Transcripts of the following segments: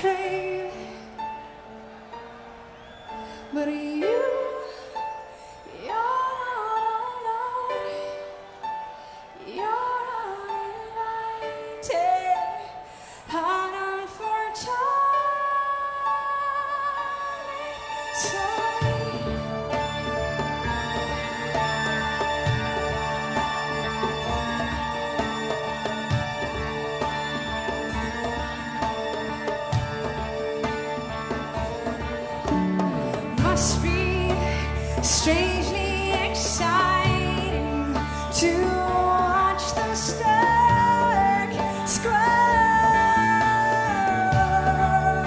crave, but you're uninvited, and must be strangely exciting to watch the sparks grow.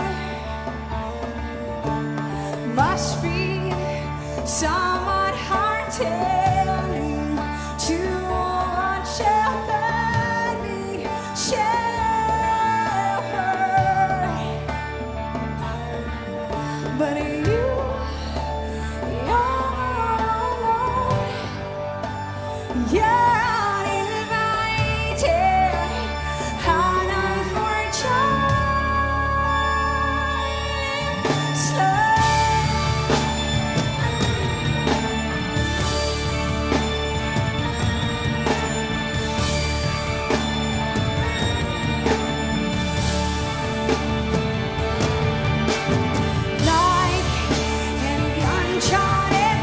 Must be somewhat heart-telling to watch a baby share her. But you're uninvited, and unfortunately slow. Like an uncharted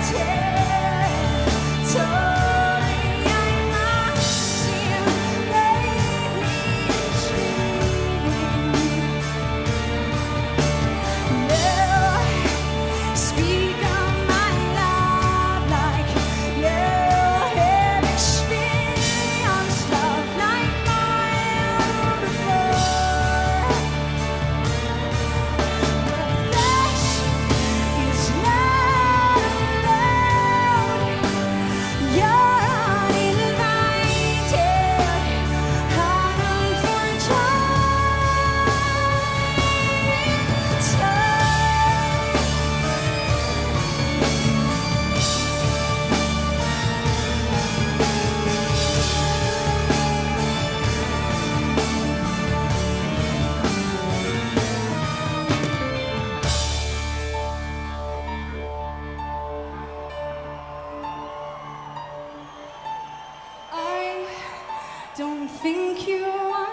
territory, I must seem lately dreaming. No, speak of my love like you have experienced love like mine before. But that is not allowed. You're uninvited, and unfortunately slow. I don't think you